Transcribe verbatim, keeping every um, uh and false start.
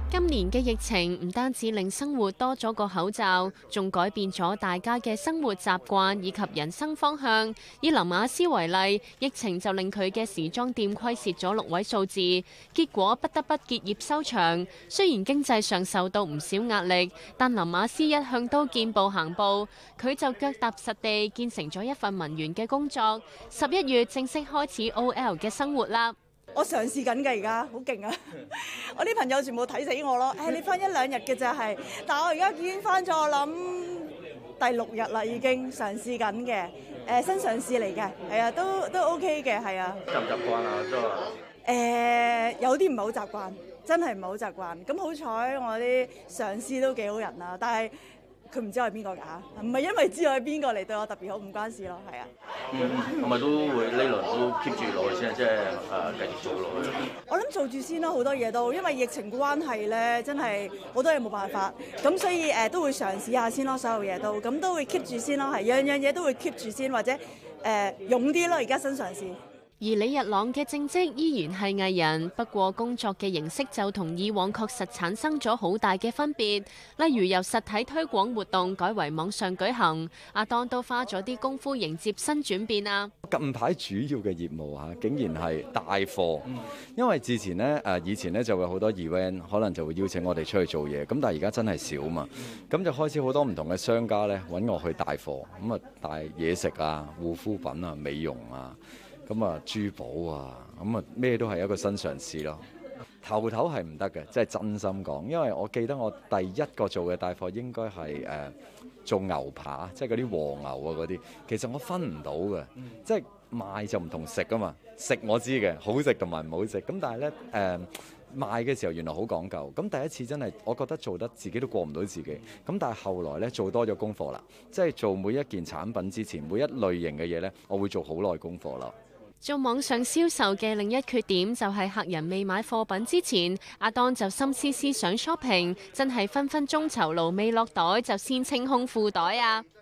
今年嘅疫情唔單止令生活多咗個口罩，仲改變咗大家嘅生活習慣以及人生方向。以林雅詩為例，疫情就令佢嘅時裝店虧蝕咗六位數字，結果不得不結業收場。雖然經濟上受到唔少壓力，但林雅詩一向都見步行步，佢就腳踏實地建成咗一份文員嘅工作。十一月正式開始 O L 嘅生活啦。 我嘗試緊㗎，而家好勁啊！我啲朋友全部睇死我咯。誒、哎，你翻一兩日嘅咋係？但係我而家已經翻咗，我諗第六日啦，已經嘗試緊嘅。誒、呃，新嘗試嚟嘅，係啊，都都 OK 嘅，係啊。 習唔習慣啊？都話誒，有啲唔係好習慣，真係唔係好習慣。咁好彩我啲上司都幾好人啊，但係佢唔知我係邊個㗎嚇，唔係因為知我係邊個嚟對我特別好，唔關事咯，係啊。 嗯，係咪都會呢輪都 keep 住落去先，即係誒繼續做落去？ 我諗做住先啦，好多嘢都因為疫情關係咧，真係好多嘢冇辦法，咁所以誒、呃、都會嘗試下先咯，所有嘢都咁都會 keep 住先咯，係樣樣嘢都會 keep 住先，或者誒、呃、勇啲咯，而家新嘗試。 而李日朗嘅正職依然係藝人，不過工作嘅形式就同以往確實產生咗好大嘅分別。例如由實體推廣活動改為網上舉行，阿當都花咗啲功夫迎接新轉變啊！ 近排主要嘅業務嚇，竟然係帶貨，因為之前呢，誒以前呢就會好多 event，可能就會邀請我哋出去做嘢，咁但係而家真係少嘛，咁就開始好多唔同嘅商家呢揾我去帶貨，咁啊帶嘢食啊、護膚品啊、美容啊。咁啊，珠寶啊，咁啊，咩都係一個新嘗試咯。頭頭係唔得嘅，即係真心講，因為我記得我第一個做嘅帶貨應該係誒、呃、做牛扒，即係嗰啲和牛啊嗰啲。其實我分唔到嘅，嗯、即係賣就唔同食噶嘛。食我知嘅，好食同埋唔好食。咁但係咧誒賣嘅時候原來好講究。咁第一次真係我覺得做得自己都過唔到自己。咁但係後來咧做多咗功課啦，即係做每一件產品之前，每一類型嘅嘢咧，我會做好耐功課啦。 做網上銷售嘅另一缺點就係客人未買貨品之前，阿當就心思思想 shopping，真係分分鐘酬勞未落袋就先清空褲袋啊！